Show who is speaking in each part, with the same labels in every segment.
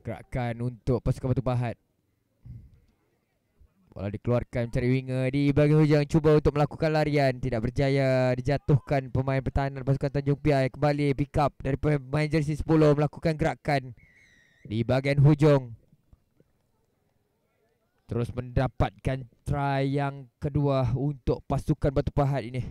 Speaker 1: Gerakan untuk pasukan Batu Pahat. Bola dikeluarkan mencari winger di bahagian hujung. Cuba untuk melakukan larian. Tidak berjaya. Dijatuhkan pemain pertahanan pasukan Tanjung Piai. Kembali pick up dari pemain jersey 10. Melakukan gerakan di bahagian hujung. Terus mendapatkan try yang kedua untuk pasukan Batu Pahat ini.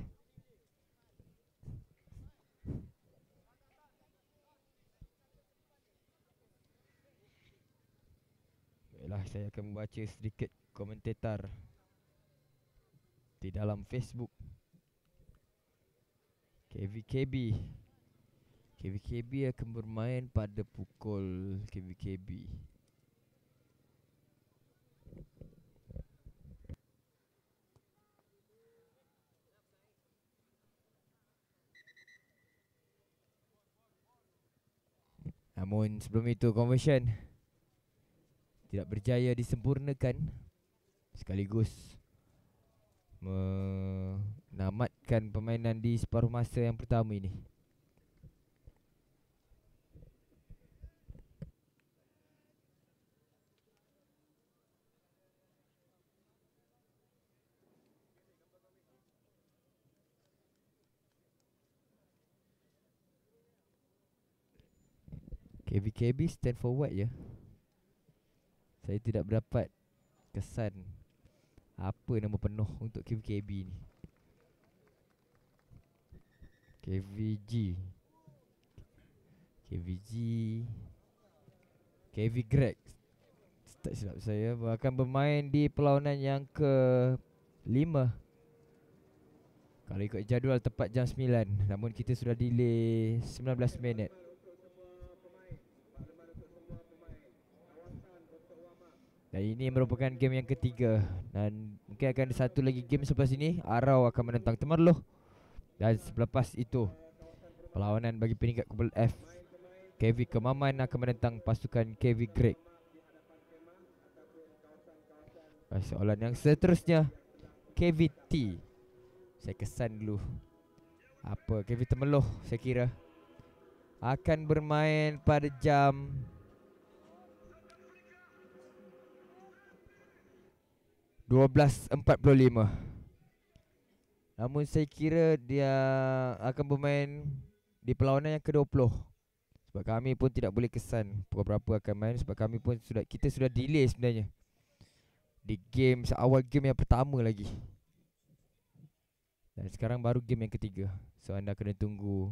Speaker 1: Baiklah, saya akan membaca sedikit komentator di dalam Facebook. KVKB akan bermain pada pukul KVKB. Namun sebelum itu conversion tidak berjaya disempurnakan, sekaligus menamatkan permainan di separuh masa yang pertama ini. KVKB stand for what ya? Saya tidak berdapat kesan apa nama penuh untuk KVKB ni. KVG KV Greg, tak silap saya, akan bermain di perlawanan yang ke-5. Kalau ikut jadual tepat jam 9, namun kita sudah delay 19 minit. Dan ini merupakan game yang ketiga. Dan mungkin akan ada satu lagi game selepas ini. Arau akan menentang Temerloh. Dan selepas itu perlawanan bagi peringkat Kubel F, KV Kemaman akan menentang pasukan KV Greg. Soalan yang seterusnya, KVT. Saya kesan dulu apa KV Temerloh, saya kira akan bermain pada jam 12.45. Namun saya kira dia akan bermain di perlawanan yang ke-20. Sebab kami pun tidak boleh kesan pukul berapa akan main, sebab kami pun kita sudah delay sebenarnya di game awal game yang pertama lagi. Dan sekarang baru game yang ketiga. So anda kena tunggu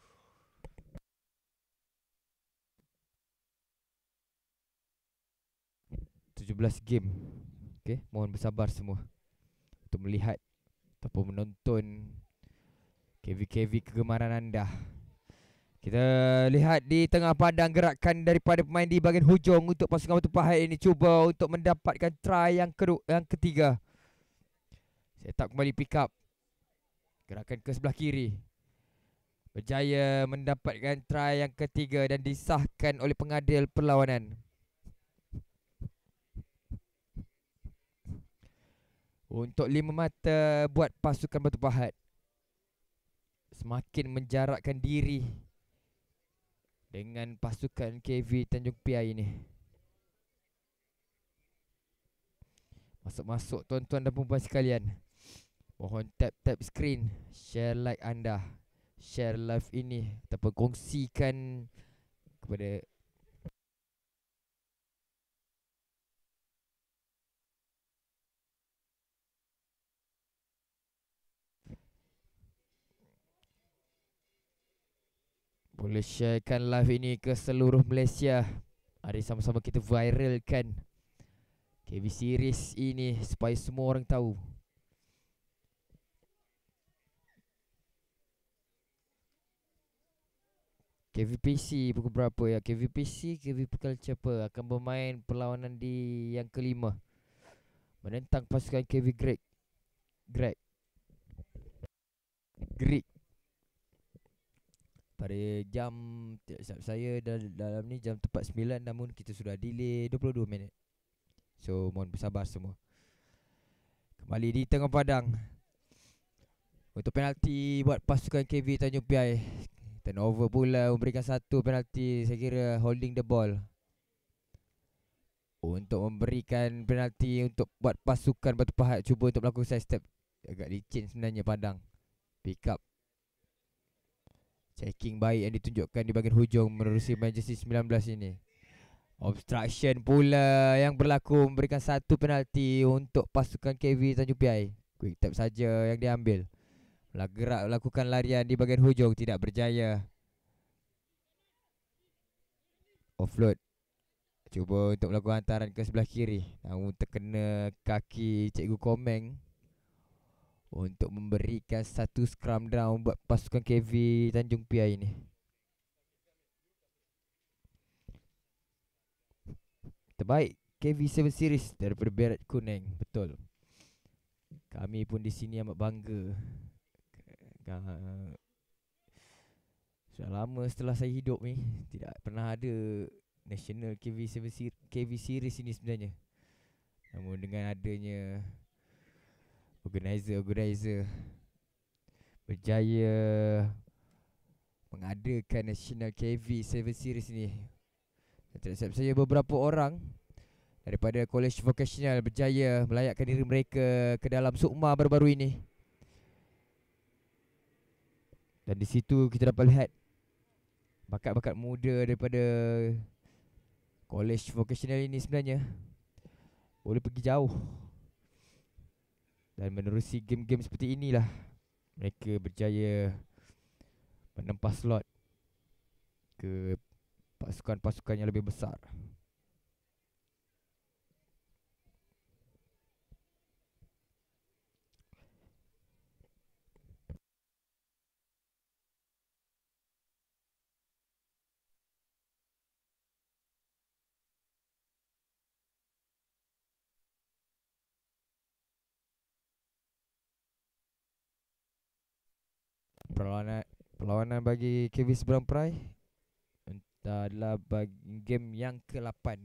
Speaker 1: 17 game. Okay, mohon bersabar semua untuk melihat ataupun menonton KV kegemaran anda. Kita lihat di tengah padang gerakan daripada pemain di bahagian hujung untuk pasukan Batu Pahat ini. Cuba untuk mendapatkan try yang ketiga. Set up kembali pick up. Gerakan ke sebelah kiri. Berjaya mendapatkan try yang ketiga dan disahkan oleh pengadil perlawanan. Untuk 5 mata buat pasukan Batu Pahat. Semakin menjarakkan diri dengan pasukan KV Tanjung Piai ini. Masuk-masuk tuan-tuan dan perempuan sekalian. Mohon tap screen, share like anda, share live ini ataupun kongsikan kepada boleh sharekan live ini ke seluruh Malaysia. Mari sama-sama kita viralkan KV series ini supaya semua orang tahu. KVPC pukul berapa ya? KVPC, KV Culture akan bermain perlawanan di yang ke-5 menentang pasukan KV Greek pada jam, saya dalam ni jam tepat 9, namun kita sudah delay 22 minit. So mohon bersabar semua. Kembali di tengah padang untuk penalti buat pasukan KV Tanjung Piai. Turnover pula memberikan satu penalti, saya kira holding the ball. untuk memberikan penalti untuk buat pasukan Batu Pahat cuba untuk melakukan side step. Agak licin sebenarnya Padang. Pick up. Checking baik yang ditunjukkan di bahagian hujung menerusi main jersey 19 ini. Obstruction pula yang berlaku memberikan satu penalti untuk pasukan KV Tanjung Piai. Quick tap saja yang diambil. Gerak lakukan larian di bahagian hujung tidak berjaya. Offload. Cuba untuk melakukan hantaran ke sebelah kiri, namun terkena kaki Cikgu Komeng untuk memberikan satu scrum down buat pasukan KV Tanjung Piai ini. Terbaik KV 7 Series daripada Beret Kuning. Betul. Kami pun di sini amat bangga. Sudah lama setelah saya hidup ni tidak pernah ada National KV Series ini sebenarnya. Namun dengan adanya organizer berjaya mengadakan National KV 7 Series ni. Terhadap saya beberapa orang daripada College Vocational berjaya melayakkan diri mereka ke dalam sukma baru-baru ini. Dan di situ kita dapat lihat bakat-bakat muda daripada College Vocational ini sebenarnya boleh pergi jauh. Dan menerusi game-game seperti inilah mereka berjaya menempah slot ke pasukan-pasukan yang lebih besar. Perlawanan bagi KV Seberang Perai adalah bagi game yang ke-8.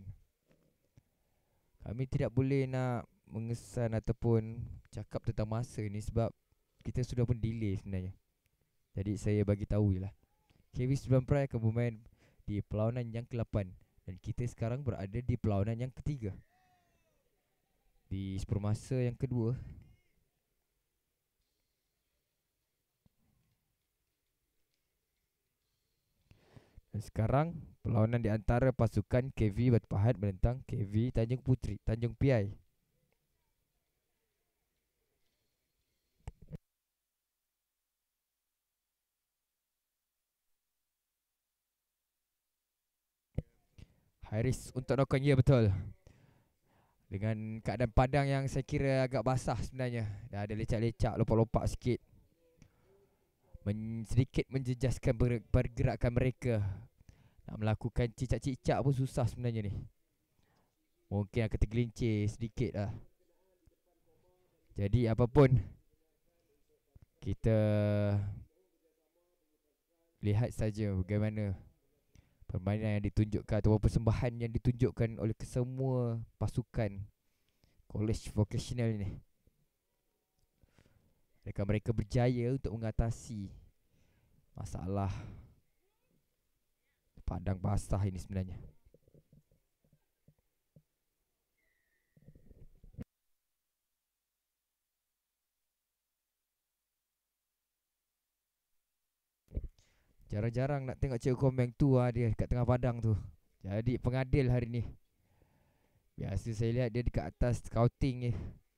Speaker 1: Kami tidak boleh nak mengesan ataupun cakap tentang masa ni sebab kita sudah pun delay sebenarnya. Jadi saya bagi tahu je lah. KV Seberang Perai akan bermain di perlawanan yang ke-8 dan kita sekarang berada di perlawanan yang ketiga. Di separuh masa yang kedua. Dan sekarang perlawanan di antara pasukan KV Batu Pahat menentang KV Tanjung Piai. High risk untuk knock-on, ya betul. Dengan keadaan padang yang saya kira agak basah sebenarnya. Dah ada lecak-lecak, lompat-lompat sikit. Sedikit menjejaskan pergerakan mereka. Nak melakukan cicak-cicak pun susah sebenarnya ni. Mungkin akan tergelincir sedikit lah. Jadi apapun, kita lihat saja bagaimana permainan yang ditunjukkan atau persembahan yang ditunjukkan oleh kesemua pasukan College Vocational ni. Mereka berjaya untuk mengatasi masalah padang basah ini sebenarnya. Jarang-jarang nak tengok Cikgu Komeng tu dia kat tengah padang tu. Jadi pengadil hari ni. Biasa saya lihat dia dekat atas scouting je.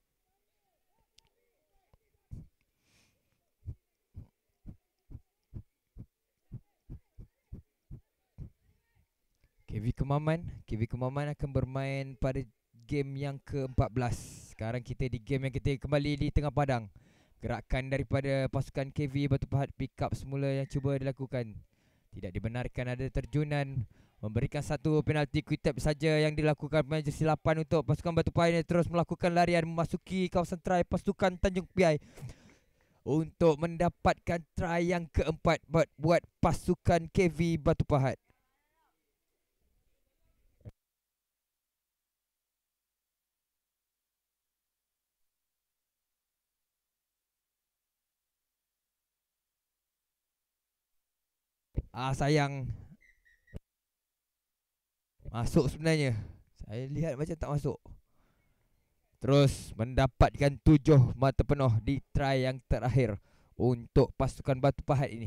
Speaker 1: KV Kemaman akan bermain pada game yang ke-14. Sekarang kita di game yang ketiga kembali di tengah padang. Gerakan daripada pasukan KV Batu Pahat pick up semula yang cuba dilakukan. Tidak dibenarkan ada terjunan. Memberikan satu penalti quick tap saja yang dilakukan pemain jersey 8 untuk pasukan Batu Pahat yang terus melakukan larian memasuki kawasan try pasukan Tanjung Piai untuk mendapatkan try yang keempat buat pasukan KV Batu Pahat. Sayang. Masuk sebenarnya. Saya lihat macam tak masuk. Terus mendapatkan 7 mata penuh di try yang terakhir untuk pasukan Batu Pahat ini.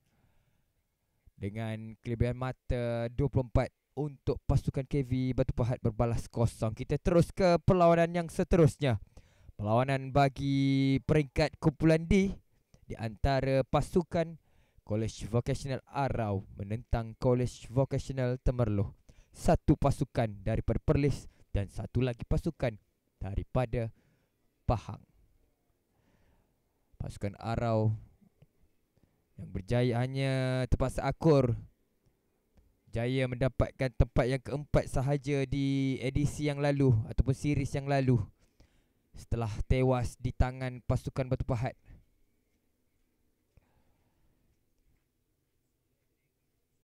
Speaker 1: Dengan kelebihan mata 24 untuk pasukan KV Batu Pahat berbalas kosong. Kita terus ke perlawanan yang seterusnya. Perlawanan bagi peringkat kumpulan D di antara pasukan College Vocational Arau menentang College Vocational Temerloh. Satu pasukan daripada Perlis dan satu lagi pasukan daripada Pahang. Pasukan Arau yang berjaya hanya terpaksa akur. Jaya mendapatkan tempat yang keempat sahaja di edisi yang lalu ataupun series yang lalu, setelah tewas di tangan pasukan Batu Pahat.